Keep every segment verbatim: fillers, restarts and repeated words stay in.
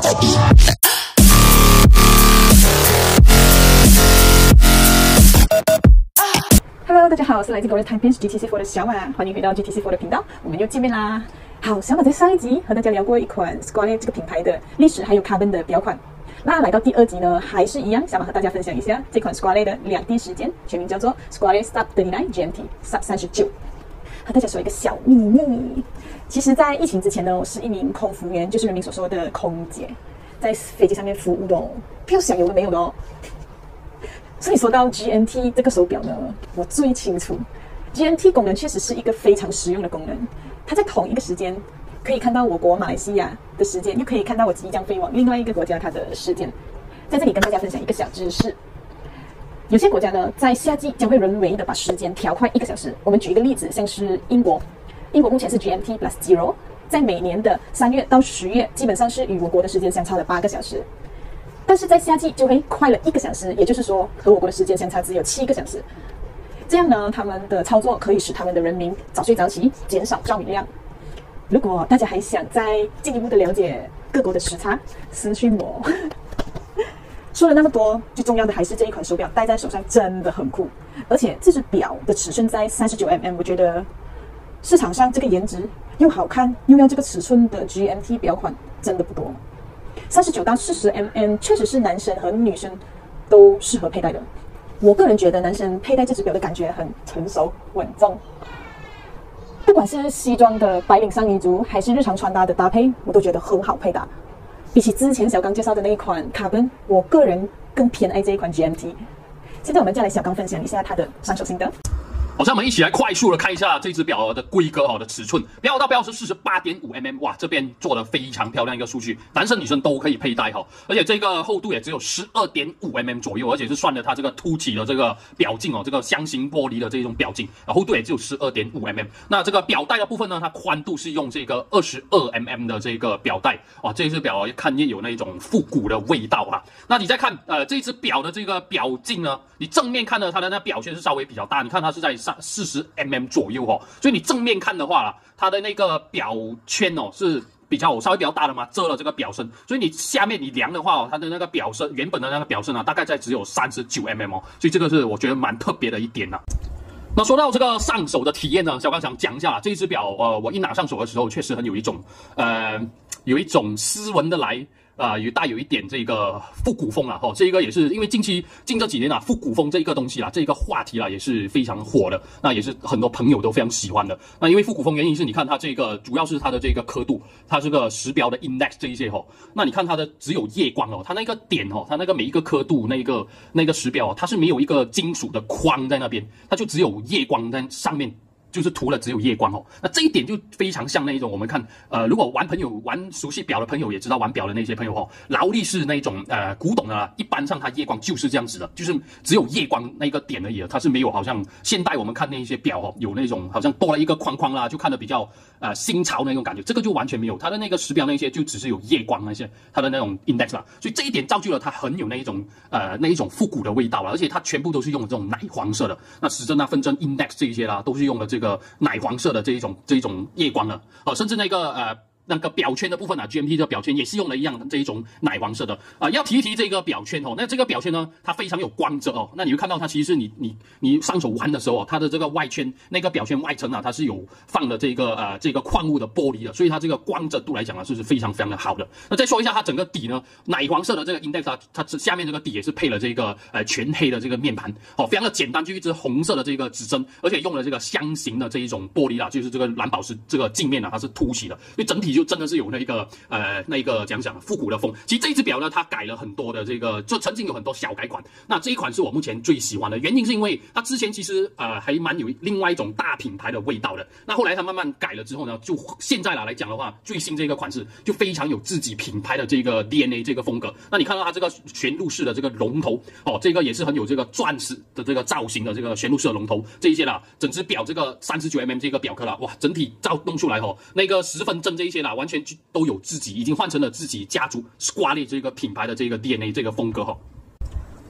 Hello， 大家好，我是来自 Glorious Timepiece G T C 四的小马，欢迎回到 G T C 四的频道，我们又见面啦。好，小马在上一集和大家聊过一款 Squale 这个品牌的历史，还有 Carbon 的表款。那来到第二集呢，还是一样，小马和大家分享一下这款 Squale 的两地时间，全名叫做 Squale Sub 三十九 G M T Sub 三十九。和大家说一个小秘密，其实，在疫情之前呢，我是一名空服员，就是人民所说的空姐，在飞机上面服务的哦，不要想有的没有的哦。所以说到 G M T 这个手表呢，我最清楚 G M T 功能确实是一个非常实用的功能。它在同一个时间可以看到我国马来西亚的时间，又可以看到我即将飞往另外一个国家它的时间。在这里跟大家分享一个小知识，有些国家呢在夏季将会人为的把时间调快一个小时。我们举一个例子，像是英国，英国目前是 G M T plus zero， 在每年的三月到十月基本上是与我国的时间相差了八个小时。但是在夏季就会快了一个小时，也就是说和我国的时间相差只有七个小时。这样呢，他们的操作可以使他们的人民早睡早起，减少照明量。如果大家还想再进一步的了解各国的时差，私讯我。说了那么多，最重要的还是这一款手表戴在手上真的很酷，而且这只表的尺寸在 三十九 millimeters， 我觉得市场上这个颜值又好看又要这个尺寸的 G M T 表款真的不多。三十九到四十 millimeters 确实是男生和女生都适合佩戴的。我个人觉得男生佩戴这只表的感觉很成熟稳重，不管是西装的白领上衣族，还是日常穿搭的搭配，我都觉得很好配搭。比起之前小刚介绍的那一款 Carbon， 我个人更偏爱这一款 G M T。现在我们再来小刚分享一下他的上手心得。 好，像我们一起来快速的看一下这只表的规格哦的尺寸，标到标是 四十八点五 millimeters， 哇，这边做的非常漂亮一个数据，男生女生都可以佩戴哈，而且这个厚度也只有 十二点五 millimeters 左右，而且是算了它这个凸起的这个表径哦，这个箱型玻璃的这种表径，厚度也只有 十二点五 millimeters。那这个表带的部分呢，它宽度是用这个 二十二 millimeters 的这个表带，哇，这只表一看见有那种复古的味道啊。那你再看呃这只表的这个表径呢，你正面看呢，它的那表圈是稍微比较大，你看它是在上四十 millimeters 左右哦，所以你正面看的话啦，它的那个表圈哦是比较稍微比较大的嘛，遮了这个表身，所以你下面你量的话哦，它的那个表身原本的那个表身啊，大概在只有 三十九 millimeters 哦，所以这个是我觉得蛮特别的一点呐。那说到这个上手的体验呢，小刚想讲一下这一只表，呃，我一拿上手的时候，确实很有一种呃有一种斯文的来。啊、呃，有带有一点这个复古风啦，哈、哦，这个也是因为近期近这几年啊，复古风这一个东西啦，这一个话题啦也是非常火的，那也是很多朋友都非常喜欢的。那因为复古风原因是你看它这个主要是它的这个刻度，它这个时标的 index 这一些哈、哦，那你看它的只有夜光哦，它那个点哦，它那个每一个刻度那个那个时标哦，它是没有一个金属的框在那边，它就只有夜光在上面。就是涂了只有夜光哦，那这一点就非常像那一种我们看，呃，如果玩朋友玩熟悉表的朋友也知道玩表的那些朋友哦，劳力士那一种呃古董的啦，一般上它夜光就是这样子的，就是只有夜光那个点而已，它是没有好像现代我们看那些表哦，有那种好像多了一个框框啦，就看得比较呃新潮那种感觉，这个就完全没有，它的那个时表那些就只是有夜光那些它的那种 index 啦，所以这一点造就了它很有那一种呃那一种复古的味道了，而且它全部都是用的这种奶黄色的，那时针啊分针 index 这一些啦，都是用的这个。这个奶黄色的这一种这一种夜光了，哦，甚至那个呃那个表圈的部分啊 ，G M T 的表圈也是用了一样的这一种奶黄色的啊、呃。要提一提这个表圈哦，那这个表圈呢，它非常有光泽哦。那你会看到它其实是你你你上手玩的时候、哦，它的这个外圈那个表圈外层啊，它是有放了这个呃这个矿物的玻璃的，所以它这个光泽度来讲啊，是非常非常的好的。那再说一下它整个底呢，奶黄色的这个 index 啊，它下面这个底也是配了这个呃全黑的这个面盘，哦，非常的简单，就一支红色的这个指针，而且用了这个箱型的这一种玻璃啦，就是这个蓝宝石这个镜面啊，它是凸起的，所以整体就真的是有那个。呃，那个讲讲复古的风，其实这一只表呢，它改了很多的这个，就曾经有很多小改款。那这一款是我目前最喜欢的，原因是因为它之前其实呃还蛮有另外一种大品牌的味道的。那后来它慢慢改了之后呢，就现在啦来讲的话，最新这个款式就非常有自己品牌的这个 D N A 这个风格。那你看到它这个旋入式的这个龙头哦，这个也是很有这个钻石的这个造型的这个旋入式的龙头，这一些啦，整只表这个 三十九 millimeters 这个表壳啦，哇，整体照弄出来哦，那个十分针这一些啦，完全都有自己已经换成了自己家族 Squale 这个品牌的这个 D N A 这个风格哈。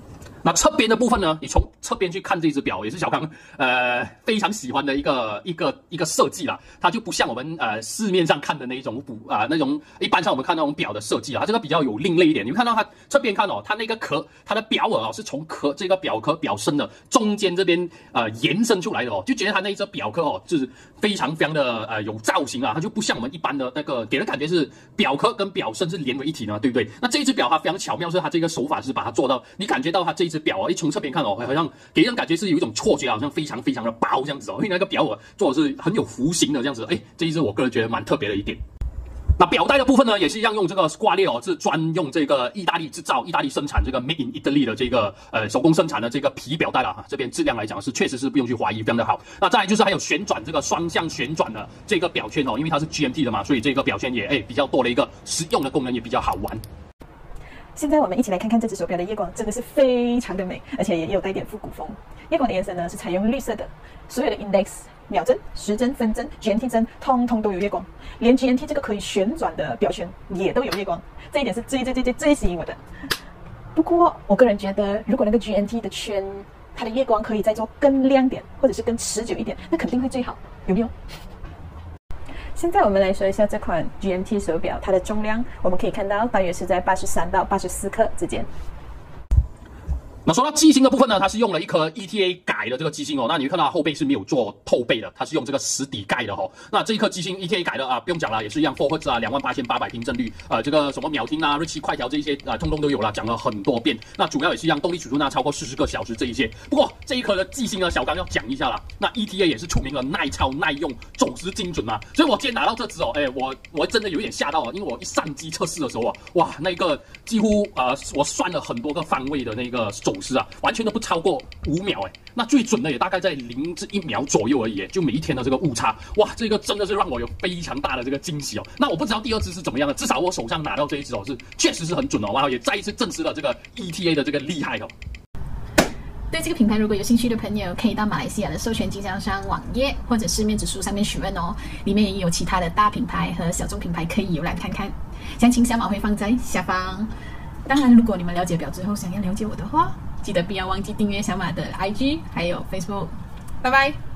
那侧边的部分呢？你从侧边去看这只表，也是小康呃非常喜欢的一个一个一个设计啦。它就不像我们呃市面上看的那一种补啊、呃、那种一般上我们看那种表的设计啊，它这个比较有另类一点。你们看到它侧边看哦，它那个壳，它的表耳哦是从壳这个表壳表身的中间这边呃延伸出来的哦，就觉得它那一只表壳哦就是非常非常的呃有造型啊，它就不像我们一般的那个给人感觉是表壳跟表身是连为一体呢，对不对？那这一只表它非常巧妙，是它这个手法是把它做到，你感觉到它这一只表啊，一从侧边看哦，好像给人感觉是有一种错觉，好像非常非常的薄这样子哦，因为那个表耳做的是很有弧形的这样子，哎，这一只我个人觉得蛮特别的一点。那表带的部分呢，也是一样用这个 Squale 哦，是专用这个意大利制造、意大利生产这个 Made in Italy 的这个呃手工生产的这个皮表带了哈。这边质量来讲是确实是不用去怀疑，非常的好。那再来就是还有旋转这个双向旋转的这个表圈哦，因为它是 G M T 的嘛，所以这个表圈也哎比较多了一个实用的功能，也比较好玩。 现在我们一起来看看这只手表的夜光，真的是非常的美，而且也有带点复古风。夜光的颜色呢是采用绿色的，所有的 index、秒针、时针、分针、G M T 针，通通都有夜光，连 G M T 这个可以旋转的表圈也都有夜光，这一点是最最最最最吸引我的。不过我个人觉得，如果那个 G M T 的圈，它的夜光可以再做更亮点，或者是更持久一点，那肯定会最好，有没有？现在我们来说一下这款 G M T 手表，它的重量我们可以看到大约是在八十三到八十四克之间。 那说到机芯的部分呢，它是用了一颗 E T A 改的这个机芯哦。那你会看到后背是没有做透背的，它是用这个实底盖的哦。那这一颗机芯 E T A 改的啊，不用讲了，也是一样 four Hertz 啊，两万八千八百听振率，呃，这个什么秒听啊、日期快调这一些啊，通通都有了，讲了很多遍。那主要也是一样，动力储存啊，超过四十个小时这一些。不过这一颗的机芯呢，小刚要讲一下啦。那 E T A 也是出名了耐操、耐用、总时精准嘛。所以我今天拿到这只哦，哎，我我真的有点吓到啊，因为我一上机测试的时候啊，哇，那个几乎呃，我算了很多个方位的那个总时啊，完全都不超过五秒哎，那最准的也大概在零至一秒左右而已，就每一天的这个误差，哇，这个真的是让我有非常大的这个惊喜哦。那我不知道第二只是怎么样的，至少我手上拿到这一只哦是确实是很准哦，然后也再一次证实了这个 E T A 的这个厉害哦。 对这个品牌如果有兴趣的朋友，可以到马来西亚的授权经销商网页或者市面指数上面询问哦，里面也有其他的大品牌和小众品牌可以游览看看，详情小马会放在下方。当然，如果你们了解表之后想要了解我的话，记得不要忘记订阅小马的 I G 还有 Facebook。拜拜。